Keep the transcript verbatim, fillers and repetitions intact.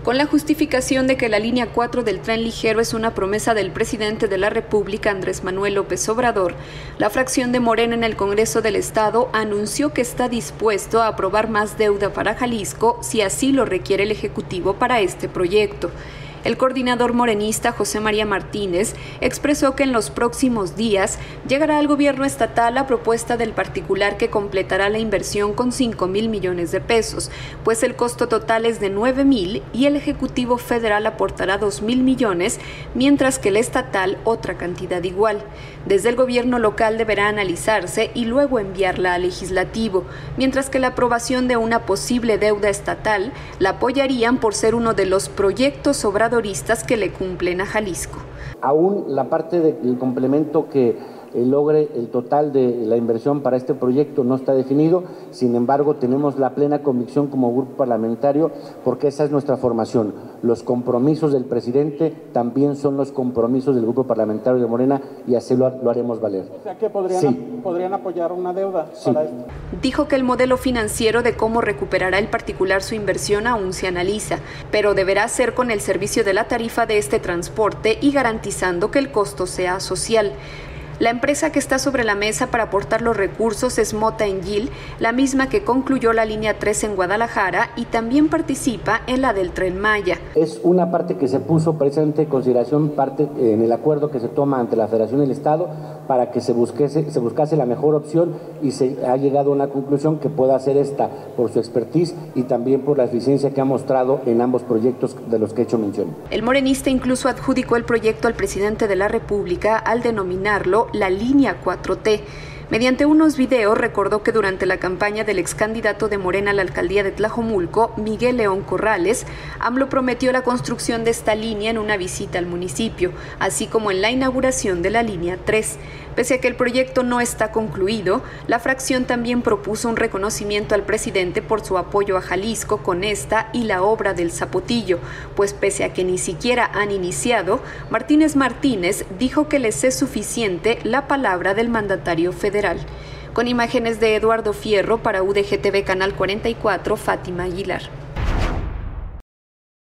con la justificación de que la línea cuatro del tren ligero es una promesa del presidente de la República, Andrés Manuel López Obrador. La fracción de Morena en el Congreso del Estado anunció que está dispuesto a aprobar más deuda para Jalisco si así lo requiere el Ejecutivo para este proyecto. El coordinador morenista José María Martínez expresó que en los próximos días llegará al gobierno estatal la propuesta del particular que completará la inversión con cinco mil millones de pesos, pues el costo total es de nueve mil y el Ejecutivo Federal aportará dos mil millones, mientras que el estatal otra cantidad igual. Desde el gobierno local deberá analizarse y luego enviarla al legislativo, mientras que la aprobación de una posible deuda estatal la apoyarían por ser uno de los proyectos obradoristas que le cumplen a Jalisco. Aún la parte del complemento que eh, logre el total de la inversión para este proyecto no está definido, sin embargo tenemos la plena convicción como grupo parlamentario, porque esa es nuestra formación. Los compromisos del presidente también son los compromisos del grupo parlamentario de Morena y así lo, lo haremos valer. O sea que podrían, sí. podrían apoyar una deuda sí. para esto. Dijo que el modelo financiero de cómo recuperará el particular su inversión aún se analiza, pero deberá ser con el servicio de la tarifa de este transporte y garantizando que el costo sea social. La empresa que está sobre la mesa para aportar los recursos es Mota Engil, la misma que concluyó la línea tres en Guadalajara y también participa en la del Tren Maya. Es una parte que se puso precisamente en consideración parte en el acuerdo que se toma ante la Federación y el Estado para que se busquese, se buscase la mejor opción y se ha llegado a una conclusión que pueda ser esta por su expertise y también por la eficiencia que ha mostrado en ambos proyectos de los que he hecho mención. El morenista incluso adjudicó el proyecto al presidente de la República al denominarlo la línea cuatro T. Mediante unos videos recordó que durante la campaña del ex candidato de Morena a la alcaldía de Tlajomulco, Miguel León Corrales, AMLO prometió la construcción de esta línea en una visita al municipio, así como en la inauguración de la línea tres. Pese a que el proyecto no está concluido, la fracción también propuso un reconocimiento al presidente por su apoyo a Jalisco con esta y la obra del Zapotillo, pues pese a que ni siquiera han iniciado, Martínez Martínez dijo que les es suficiente la palabra del mandatario federal. Con imágenes de Eduardo Fierro para U D G T V Canal cuarenta y cuatro, Fátima Aguilar.